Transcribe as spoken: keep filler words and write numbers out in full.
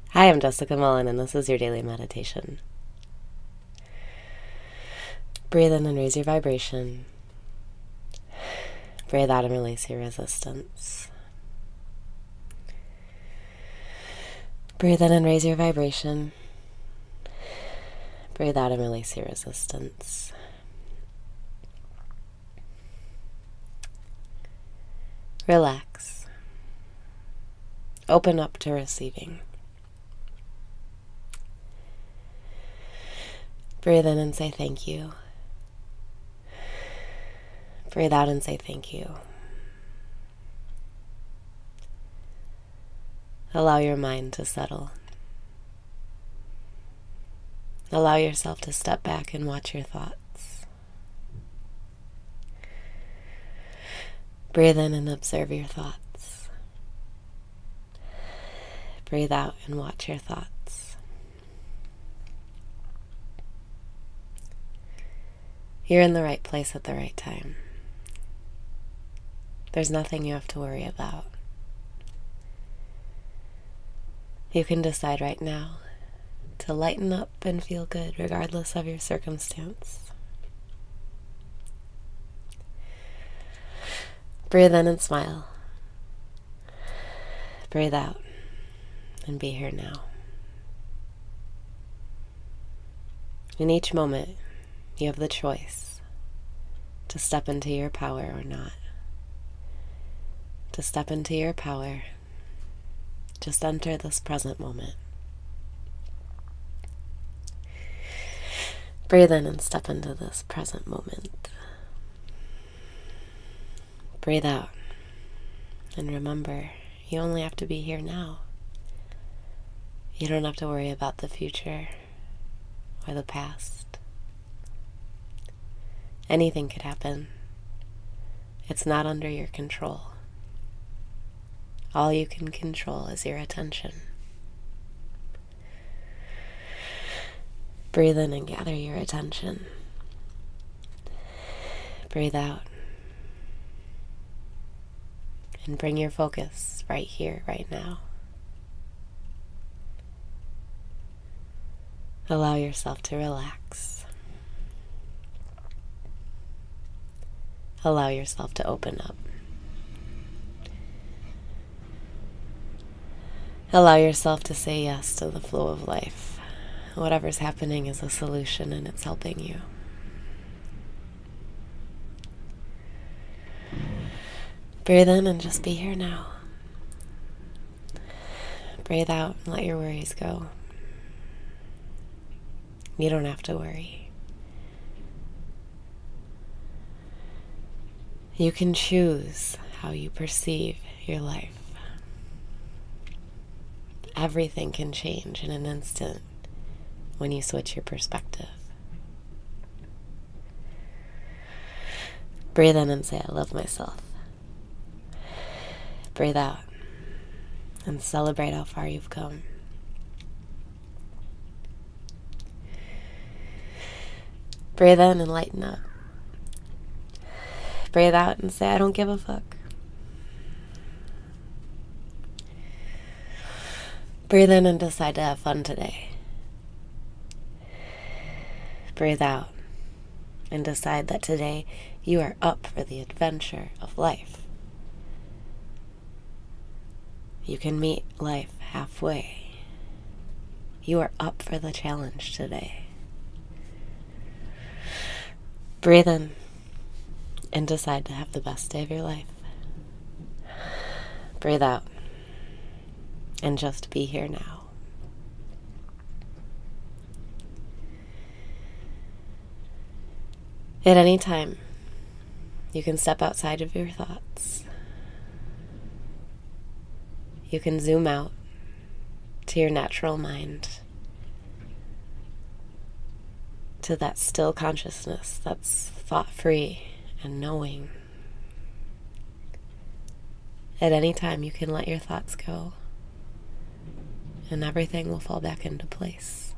Hi, I'm Jessica Mullen, and this is your daily meditation. Breathe in and raise your vibration. Breathe out and release your resistance. Breathe in and raise your vibration. Breathe out and release your resistance. Relax. Open up to receiving. Breathe in and say thank you. Breathe out and say thank you. Allow your mind to settle. Allow yourself to step back and watch your thoughts. Breathe in and observe your thoughts. Breathe out and watch your thoughts. You're in the right place at the right time. There's nothing you have to worry about. You can decide right now to lighten up and feel good regardless of your circumstance. Breathe in and smile. Breathe out and be here now. In each moment, you have the choice to step into your power or not. To step into your power, just enter this present moment. Breathe in and step into this present moment. Breathe out and remember, you only have to be here now. You don't have to worry about the future or the past. Anything could happen. It's not under your control. All you can control is your attention. Breathe in and gather your attention. Breathe out. And bring your focus right here, right now. Allow yourself to relax. Allow yourself to open up. Allow yourself to say yes to the flow of life. Whatever's happening is a solution and it's helping you. Breathe in and just be here now. Breathe out and let your worries go. You don't have to worry. You can choose how you perceive your life. Everything can change in an instant when you switch your perspective. Breathe in and say, I love myself. Breathe out and celebrate how far you've come. Breathe in and lighten up. Breathe out and say, I don't give a fuck. Breathe in and decide to have fun today. Breathe out and decide that today you are up for the adventure of life. You can meet life halfway. You are up for the challenge today. Breathe in and decide to have the best day of your life. Breathe out and just be here now. At any time, you can step outside of your thoughts. You can zoom out to your natural mind, to that still consciousness that's thought-free and knowing. At any time, you can let your thoughts go, and everything will fall back into place.